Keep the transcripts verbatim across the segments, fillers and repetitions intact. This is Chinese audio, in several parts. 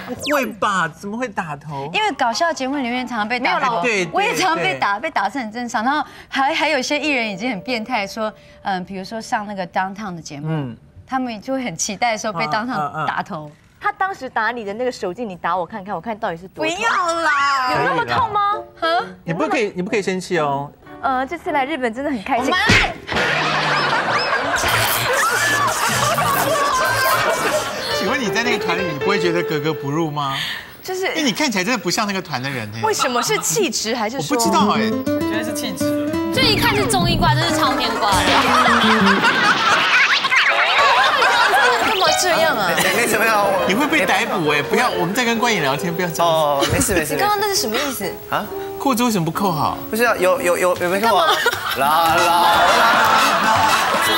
不会吧？怎么会打头？ 因为搞笑节目里面常常被打头， 对， 我也常常被打，被打是很正常。然后还还有一些艺人已经很变态，说，嗯，比如说上那个 Downtown 的节目，嗯，他们就会很期待说被 Downtown 打头。 他当时打你的那个手劲，你打我看看，我看到底是多痛？ 不要啦， 有那么痛吗？ 哈，你不可以，你不可以生气哦。 呃，这次来日本真的很开心。 请问你在那个团里，你不会觉得格格不入吗？ 就是， 因为你看起来真的不像那个团的人哎。 为什么是气质还是？ 我不知道哎， 我觉得是气质。 这一看是综艺挂，这是唱片挂的。 干嘛这样啊？ 没什么呀， 你会被逮捕哎！不要，我们在跟观影聊天，不要这样。 哦，没事没事。 你刚刚那是什么意思啊？ 裤子为什么不扣好？ 不是啊，有有有有没扣啊？啦啦啦！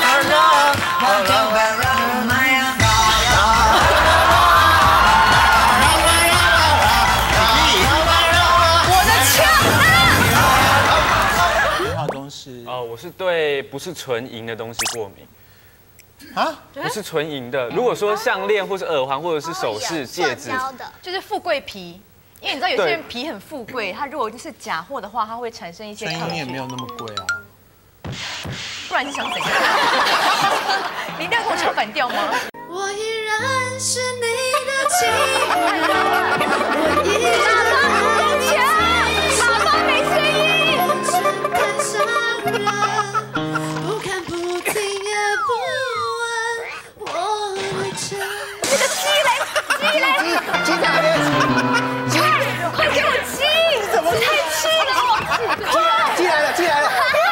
哦，我是对不是纯银的东西过敏。啊？不是纯银的。如果说项链或是耳环或者是首饰、戒指， 就是富贵皮。因为你知道有些人皮很富贵，他如果就是假货的话，它会产生一些抗拒。 纯银也没有那么贵啊。 不然你想怎样？你一定要跟我唱反调吗？我依然是你的情人，我依然够强，喇叭没声音。看上了，不看不听也不问，我的真。这个鸡嘞，鸡嘞， 鸡在哪边？ 快给我鸡！怎么太气了？快！ 鸡来了，鸡来了！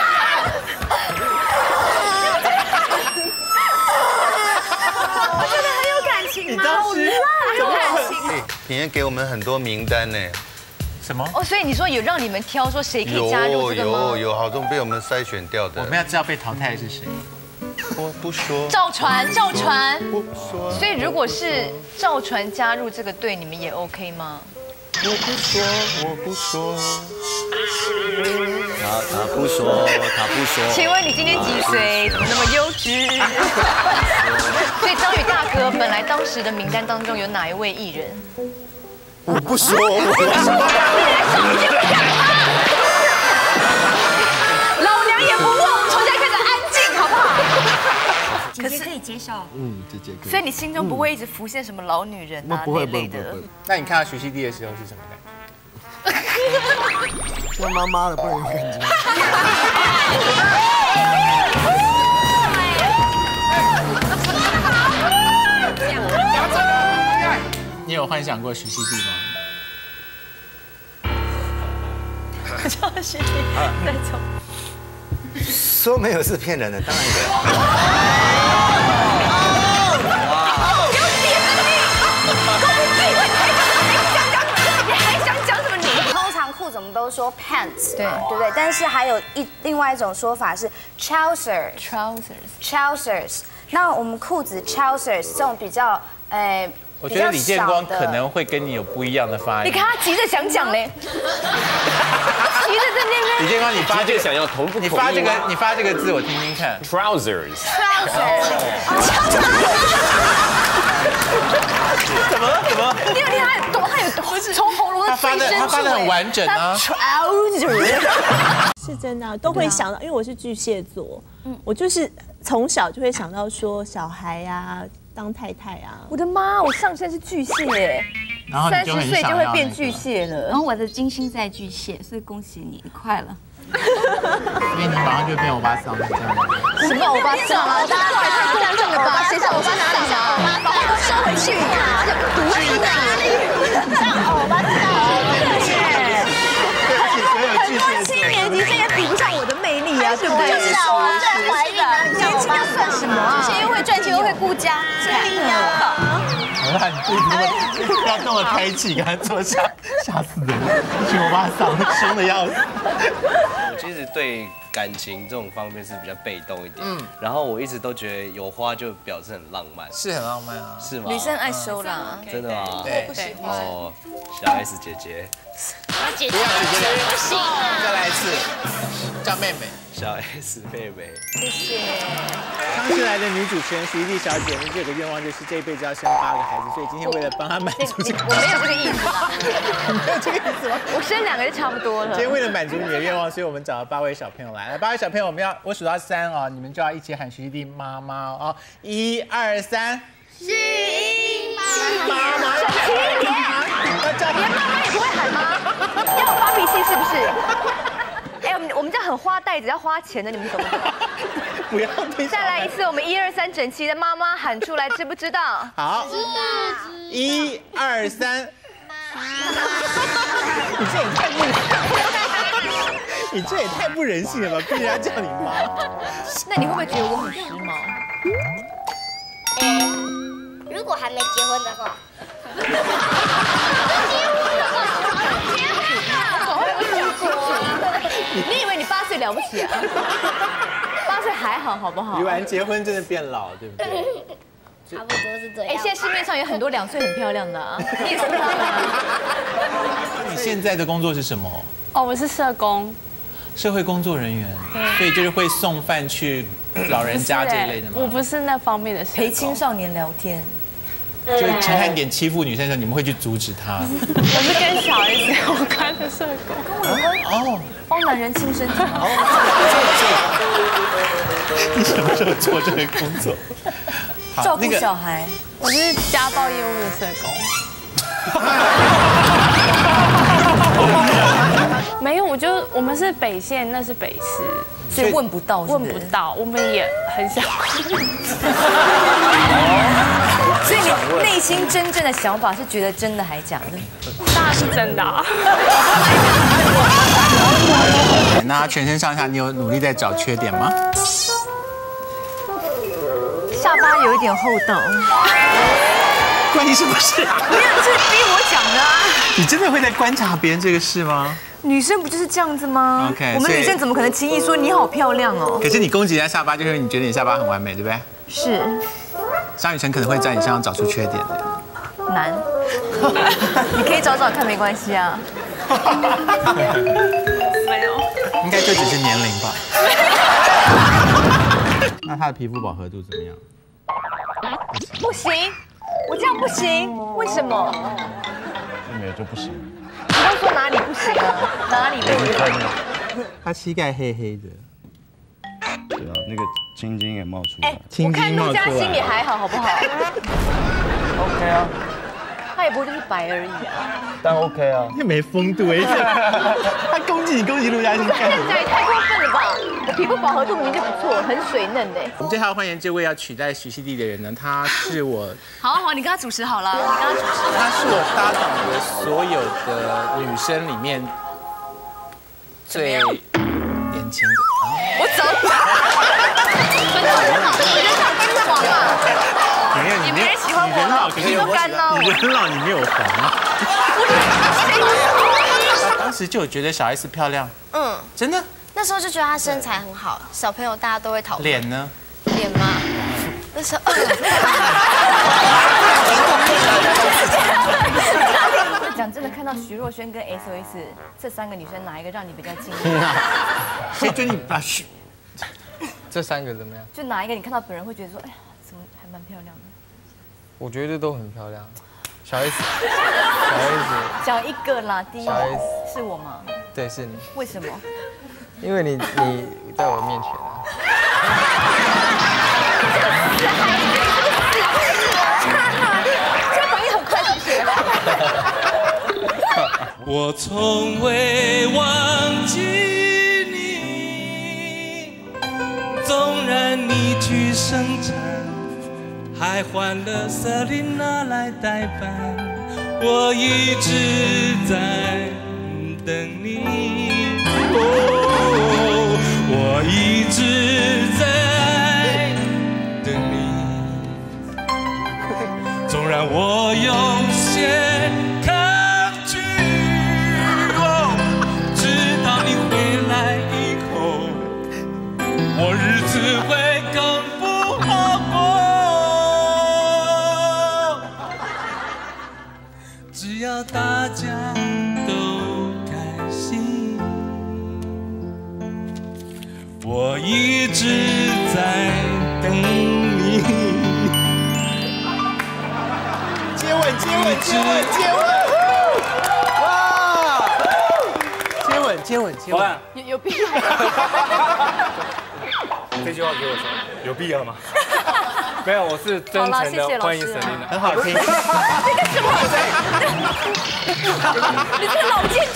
我觉得很有感情吗？ 你当时很有感情。 你也给我们很多名单呢。 什么？ 哦，所以你说有让你们挑说谁可以加入这个吗？ 有有有，好多被我们筛选掉的。 我们要知道被淘汰的是谁。 我不说。 赵传，赵传。 不说。 所以如果是赵传加入这个队，你们也 OK 吗？ 我不说，我不说。他他不说，他不说。 请问你今年几岁？怎么那么幼稚？所以张宇大哥本来当时的名单当中有哪一位艺人？ 我不说，我不说。 老娘也不问，我们从现在开始安静，好不好？ 姐姐可以接受。 嗯，姐姐可以。 所以你心中不会一直浮现什么老女人啊那类的？ 那你看到徐熙娣的时候是什么感觉？ 像妈妈的，不能有感觉。 你有幻想过徐熙娣吗？ 我叫徐熙娣，再走。 说没有是骗人的，当然有。 裤子我们都说 pants， 对对不对？但是还有一另外一种说法是 trousers，trousers，trousers。那我们裤子 trousers 这种比较，呃， 我觉得李建光可能会跟你有不一样的发音。 你看他急着想讲嘞，急着在那边。 李建光，你发这个想要同不？ 你发这个，你发这个字我听听看。 trousers。trousers。 怎么了？怎么？ 你有听他有多？他有多？从喉咙的最深处， 他发的很完整啊。 是真的，都会想到，因为我是巨蟹座，我就是从小就会想到说小孩呀、当太太啊。 我的妈，我上身是巨蟹，三十岁就会变巨蟹了。 然后我的金星在巨蟹，所以恭喜你，你快了。 所以你马上就变欧巴桑了，这样吗？ 什么欧巴桑啊？大家太过分了吧？谁是欧巴桑啊？把话都收回去啊！而且毒死哪里？像欧巴桑， 很多七年级生也比不上我的魅力啊，对不对？ 就是啊，我在怀孕啊，年轻要算什么啊？ 就是又会赚钱又会顾家， 对呀。 好啦，你自己不要那么开气，刚才坐下，吓死人了！一群欧巴桑凶的要死。 我其实对感情这种方面是比较被动一点，嗯，然后我一直都觉得有花就表示很浪漫， 是很浪漫啊， 是吗？ 女生爱收啦， 真的吗？ 对， 对哦，小 S 姐姐。 姐姐， 不要姐姐了， 不行啊！ 再来一次，叫妹妹。 小 S 妹妹， 谢谢。 康熙来的女主持人徐丽小姐呢，就有个愿望，就是这一辈子要生八个孩子，所以今天为了帮她满足这个， 我没有这个意思啦， 没有这个意思吗？ 我生两个就差不多了。 今天为了满足你的愿望，所以我们找了八位小朋友来。来，八位小朋友，我们要我数到三哦，你们就要一起喊徐丽妈妈哦，一二三， 徐丽妈妈妈， 整齐一点，连妈妈也不会喊吗？要我发脾气是不是？哎，我们我们这样很花袋子，要花钱的，你们懂不懂？ 不要听。 再来一次，我们一二三，整齐的妈妈喊出来，知不知道？ 好，一二三，你这也太不，你这也太不人性了吧？逼人家叫你妈。 那你会不会觉得我很时髦？ 哎，如果还没结婚的话。 你以为你八岁了不起啊？八岁还好，好不好？ 鱼丸结婚真的变老，对不对？ 差不多是这样。 哎，现在市面上有很多两岁很漂亮的啊，你也是他们啊。 你现在的工作是什么？ 哦，我是社工， 社会工作人员，所以就是会送饭去老人家这一类的吗？ 我不是那方面的， 陪青少年聊天。 就是陈汉典欺负女生的时候，你们会去阻止他？ 我是跟小 S 有关的社工， 跟我有关哦，帮男人亲身体。 你什么时候做这个工作？ 照顾小孩。 我是家暴业务的社工。没有，我就我们是北县，那是北市， 所以问不到， 问不到，我们也很想。 所以你内心真正的想法是觉得真的还假的？ 当然是真的啊。 那全身上下你有努力在找缺点吗？ 下巴有一点厚道。 关你什么事？ 没有，这是逼我讲的啊。 你真的会在观察别人这个事吗？ 女生不就是这样子吗 ？OK， 我们女生怎么可能轻易说你好漂亮哦？ 可是你攻击人家下巴，就是因为你觉得你下巴很完美，对不对？ 是。 张雨晨可能会在你身上找出缺点的。 难。你可以找找看，没关系啊。 没有。 应该就只是年龄吧。那他的皮肤饱和度怎么样？ 不行，我这样不行，为什么？ 没有就不行。 你都说哪里不行啊？哪里不行？ 他膝盖黑黑的。 对啊，那个青筋也冒出来。 我看陆嘉欣也还好，好不好 ？OK 啊。 他也不过就是白而已啊。 但 OK 啊。 那没风度哎！他攻击你，攻击陆嘉欣。 这样讲也太过分了吧！我皮肤饱和度明明就不错，很水嫩的。 我们接下来欢迎这位要取代徐熙娣的人呢，他是我。 好好，你跟他主持好了，你跟他主持。 他是我搭档的所有的女生里面最年轻的。 我走。人好，人好跟黄啊。 没有， 你没人喜欢我。 人好，可是你都干了。 你人老，你没有黄啊。当时就有觉得小 S 漂亮。嗯，真的。 那时候就觉得她身材很好，小朋友大家都会讨论。 脸呢？ 脸吗？那时候。 讲真的，看到徐若瑄跟 S O S 这三个女生，哪一个让你比较惊讶？ 谁觉得你把徐？ 这三个怎么样？ 就哪一个你看到本人会觉得说，哎呀，怎么还蛮漂亮的？ 我觉得都很漂亮。小 S， 小 S， 讲一个啦，第一小 S 是我吗？ 对，是你。 为什么？ 因为你你在我面前啊。 这个反应很快，是不是？ 我从未忘记你，纵然你去生产，还换了瑟琳娜来代班，我一直在等你。哦，我一直在等你，纵然我有些抗拒，哦，直到你回来以后，我日子会更不好过。只要大家都开我一直在等你。 接吻，接吻，接吻，接吻！哇！接吻，接吻，接吻。 有有必要？ 这句话给我说，有必要吗？没有，我是真诚的欢迎 Selina， 很好听。 那个什么？你这个老奸